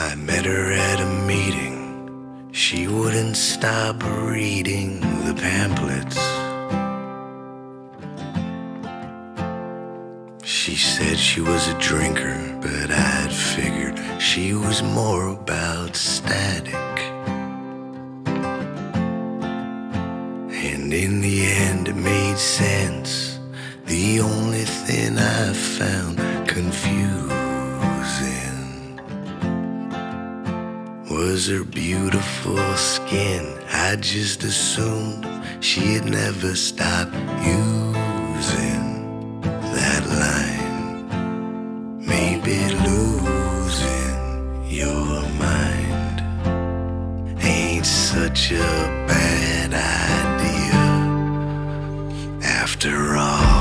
I met her at a meeting. She wouldn't stop reading the pamphlets. She said she was a drinker, but I'd figured she was more about static. And in the end it made sense. The only thing I found confusing was her beautiful skin. I just assumed she'd never stop using that line. Maybe losing your mind ain't such a bad idea after all.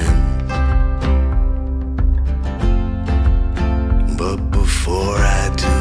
But before I do,